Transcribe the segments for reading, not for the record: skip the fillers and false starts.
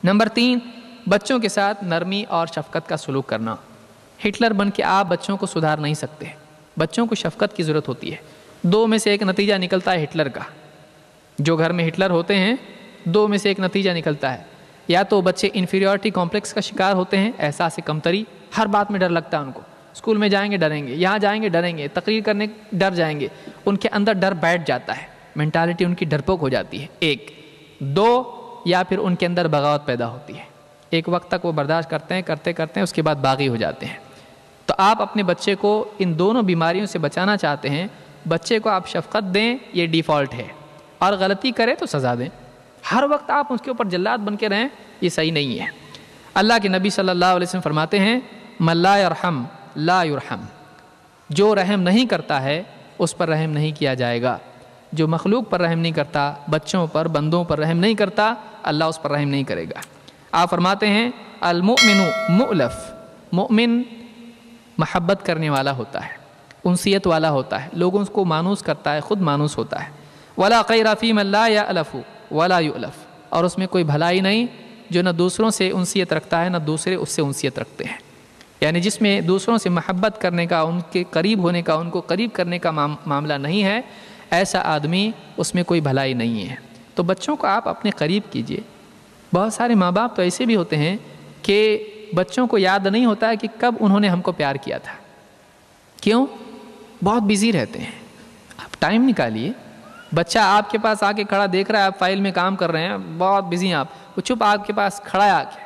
Number 3، بچوں کے ساتھ نرمی اور شفقت کا سلوک کرنا۔ ہٹلر بن کے آپ بچوں کو سدھار نہیں سکتے، بچوں کو شفقت کی ضرورت ہوتی ہے۔ 2 میں سے ایک نتیجہ نکلتا ہے ہٹلر کا، جو گھر میں ہٹلر ہوتے ہیں 2 میں سے ایک نتیجہ نکلتا ہے، یا تو بچے انفیریورٹی کمپلیکس کا شکار ہوتے ہیں، احساس کمتری، ہر بات میں ڈر لگتا ہے ان کو، اسکول میں جائیں گے ڈریں گے، یہاں جائیں گے ڈریں گے، تقریر کرنے ڈر جائیں گے، ان کے اندر ڈر بیٹھ جاتا ہے، مینٹالٹی ان کی ڈرپوک ہو جاتی ہے۔ 1 2 یا پھر ان کے اندر بغاوت پیدا ہوتی ہے، ایک وقت تک وہ برداشت کرتے ہیں اس کے بعد باغی ہو جاتے ہیں۔ تو آپ اپنے بچے کو ان دونوں بیماریوں سے بچانا چاہتے ہیں، بچے کو آپ شفقت دیں، یہ ڈیفالٹ ہے، اور غلطی کرے تو سزا دیں۔ ہر وقت آپ اس کے اوپر جلاد بن کے رہیں، یہ صحیح نہیں ہے۔ اللہ کے نبی صلی اللہ علیہ وسلم فرماتے ہیں من لا یرحم لا یرحم، جو رحم نہیں کرتا ہے اس پر رحم نہیں کیا جائے گا۔ جو مخلوق پر رحم نہیں کرتا، بچوں پر، بندوں پر رحم نہیں کرتا، اللہ اس پر رحم نہیں کرے گا۔ آپ فرماتے ہیں المؤمن مؤلف، مومن محبت کرنے والا ہوتا ہے، انسیت والا ہوتا ہے، لوگوں کو مانوس کرتا ہے، خود مانوس ہوتا ہے۔ ولا خیر فی من لا یألف ولا یؤلف، اور اس میں کوئی بھلائی نہیں جو نہ دوسروں سے انسیت رکھتا ہے نہ دوسرے اس سے انسیت رکھتے ہیں، یعنی جس میں دوسروں سے محبت کرنے کا، ان کے قریب ہونے کا، ان کو قریب کرنے کا معاملہ نہیں ہے، ایسا آدمی اس میں کوئی بھلائی نہیں ہے۔ تو بچوں کو آپ اپنے قریب کیجئے۔ بہت سارے ماں باپ تو ایسے بھی ہوتے ہیں کہ بچوں کو یاد نہیں ہوتا ہے کہ کب انہوں نے ہم کو پیار کیا تھا۔ کیوں؟ بہت بزی رہتے ہیں۔ آپ ٹائم نکالیے، بچہ آپ کے پاس آ کے کھڑا دیکھ رہا ہے، آپ فائل میں کام کر رہے ہیں، بہت بزی ہیں آپ، وہ چپ آپ کے پاس کھڑا ہے آ کے،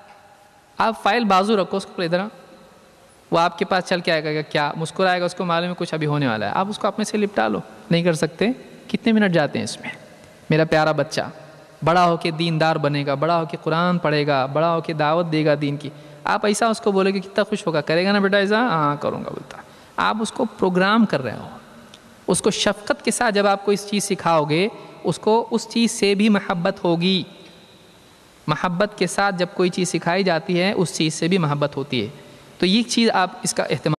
آپ فائل بازو رکھو، اس کو ادھر، وہ آپ کے پاس چل کے آئے گا، کیا مسکرائے گا، اس کو معلوم ہے کچھ ابھی ہونے والا ہے، آپ اس کو اپنے سے لپٹا لو۔ نہیں کر سکتے؟ کتنے منٹ جاتے ہیں اس میں؟ میرا پیارا بچہ بڑا ہو کے دیندار بنے گا، بڑا ہو کے قرآن پڑھے گا، بڑا ہو کے دعوت دے گا دین کی، آپ ایسا اس کو بولے کہ کتنا خوش ہوگا، کرے گا نا بیٹا ایسا؟ ہاں کروں گا بولتا۔ آپ اس کو پروگرام کر رہے ہو، اس کو شفقت کے ساتھ جب آپ کو اس چیز سکھاؤ گے، اس کو اس چیز سے بھی محبت ہوگی۔ محبت کے ساتھ جب کوئی چیز سکھائی جاتی ہے، اس چیز سے بھی محبت ہوتی ہے۔ تو یہ چیز آپ اس کا اہتمام